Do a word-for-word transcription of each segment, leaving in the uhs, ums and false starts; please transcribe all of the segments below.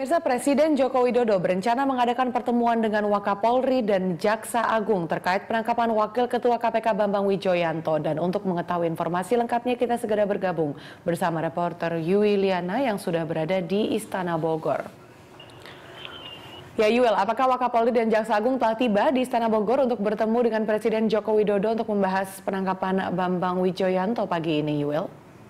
Pemirsa, Presiden Joko Widodo berencana mengadakan pertemuan dengan Wakapolri dan Jaksa Agung terkait penangkapan Wakil Ketua K P K Bambang Wijoyanto. Dan untuk mengetahui informasi lengkapnya kita segera bergabung bersama reporter Yui Liana yang sudah berada di Istana Bogor. Ya Yuel, apakah Wakapolri dan Jaksa Agung telah tiba di Istana Bogor untuk bertemu dengan Presiden Joko Widodo untuk membahas penangkapan Bambang Wijoyanto pagi ini, Yuel?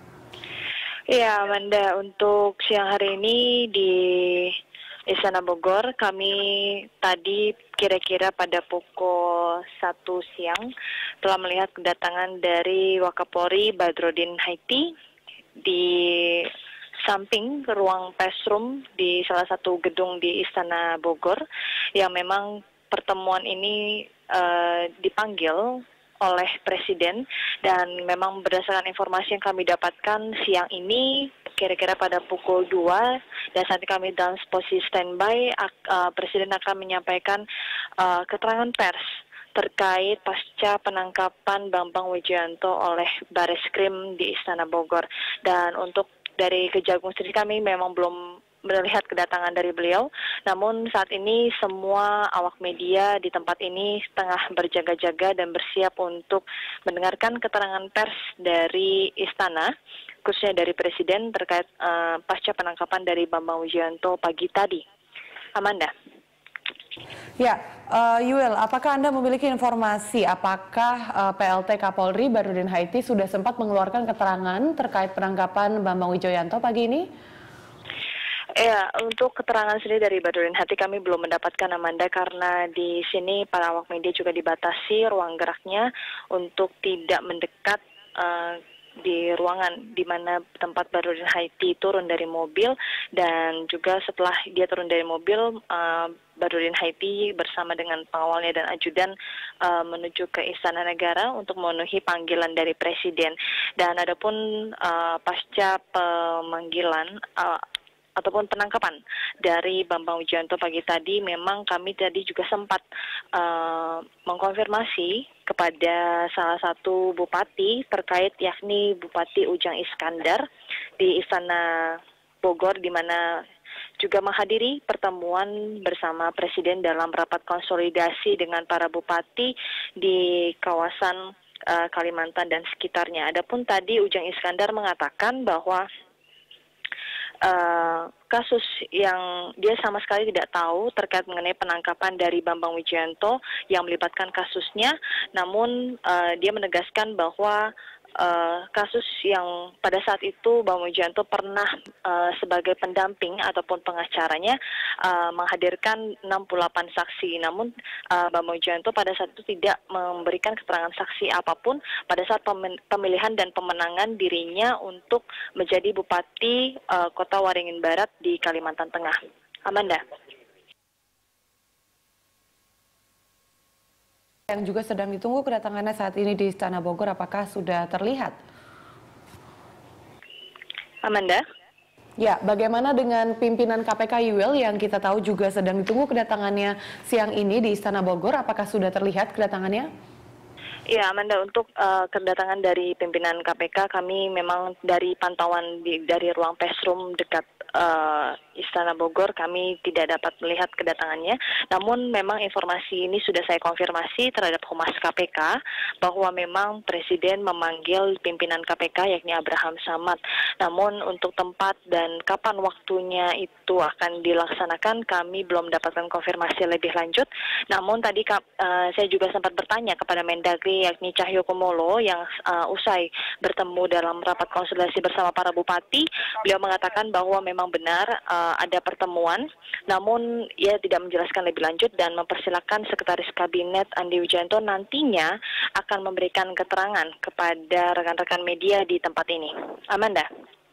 Ya, Amanda, untuk siang hari ini di Istana Bogor, kami tadi kira-kira pada pukul satu siang telah melihat kedatangan dari Wakapolri Badrodin Haiti di samping ke ruang press room di salah satu gedung di Istana Bogor, yang memang pertemuan ini uh, dipanggil oleh Presiden, dan memang berdasarkan informasi yang kami dapatkan siang ini kira-kira pada pukul dua, dan saat kami dalam posisi standby, uh, Presiden akan menyampaikan uh, keterangan pers terkait pasca penangkapan Bambang Wijoyanto oleh Bareskrim di Istana Bogor. Dan untuk dari Kejagung sendiri kami memang belum melihat kedatangan dari beliau, namun saat ini semua awak media di tempat ini tengah berjaga-jaga dan bersiap untuk mendengarkan keterangan pers dari Istana, khususnya dari Presiden terkait uh, pasca penangkapan dari Bambang Wijoyanto pagi tadi. Amanda. Ya, uh, Yuel, apakah Anda memiliki informasi apakah uh, P L T Kapolri Badrodin Haiti sudah sempat mengeluarkan keterangan terkait penangkapan Bambang Wijoyanto pagi ini? Ya, untuk keterangan sendiri dari Badrodin Haiti kami belum mendapatkan, Amanda, karena di sini para awak media juga dibatasi ruang geraknya untuk tidak mendekat uh, di ruangan di mana tempat Badrodin Haiti turun dari mobil, dan juga setelah dia turun dari mobil, uh, Badrodin Haiti bersama dengan pengawalnya dan ajudan uh, menuju ke Istana Negara untuk memenuhi panggilan dari Presiden. Dan adapun uh, pasca pemanggilan uh, ataupun penangkapan dari Bambang Wijoyanto pagi tadi, memang kami tadi juga sempat uh, mengkonfirmasi kepada salah satu bupati terkait, yakni Bupati Ujang Iskandar di Istana Bogor, di mana juga menghadiri pertemuan bersama Presiden dalam rapat konsolidasi dengan para bupati di kawasan uh, Kalimantan dan sekitarnya. Adapun tadi Ujang Iskandar mengatakan bahwa Uh, kasus yang dia sama sekali tidak tahu terkait mengenai penangkapan dari Bambang Wijoyanto yang melibatkan kasusnya, namun uh, dia menegaskan bahwa Uh, kasus yang pada saat itu Bambang Wijoyanto pernah uh, sebagai pendamping ataupun pengacaranya uh, menghadirkan enam puluh delapan saksi, namun uh, Bambang Wijoyanto pada saat itu tidak memberikan keterangan saksi apapun pada saat pemilihan dan pemenangan dirinya untuk menjadi Bupati uh, Kota Waringin Barat di Kalimantan Tengah. Amanda. Yang juga sedang ditunggu kedatangannya saat ini di Istana Bogor, apakah sudah terlihat? Amanda? Ya, bagaimana dengan pimpinan K P K Yuel yang kita tahu juga sedang ditunggu kedatangannya siang ini di Istana Bogor, apakah sudah terlihat kedatangannya? Ya, Amanda, untuk uh, kedatangan dari pimpinan K P K, kami memang dari pantauan di, dari ruang press room dekat uh, Istana Bogor, kami tidak dapat melihat kedatangannya. Namun memang informasi ini sudah saya konfirmasi terhadap Humas K P K bahwa memang Presiden memanggil pimpinan K P K yakni Abraham Samad. Namun untuk tempat dan kapan waktunya itu akan dilaksanakan kami belum mendapatkan konfirmasi lebih lanjut. Namun tadi uh, saya juga sempat bertanya kepada Mendagri yakni Cahyokumolo yang uh, usai bertemu dalam rapat konsultasi bersama para bupati, beliau mengatakan bahwa memang benar uh, ada pertemuan, namun ia tidak menjelaskan lebih lanjut dan mempersilahkan Sekretaris Kabinet Andi Wijayanto nantinya akan memberikan keterangan kepada rekan-rekan media di tempat ini. Amanda.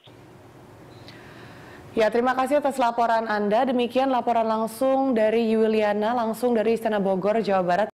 Ya, terima kasih atas laporan Anda. Demikian laporan langsung dari Yuliana, langsung dari Istana Bogor, Jawa Barat.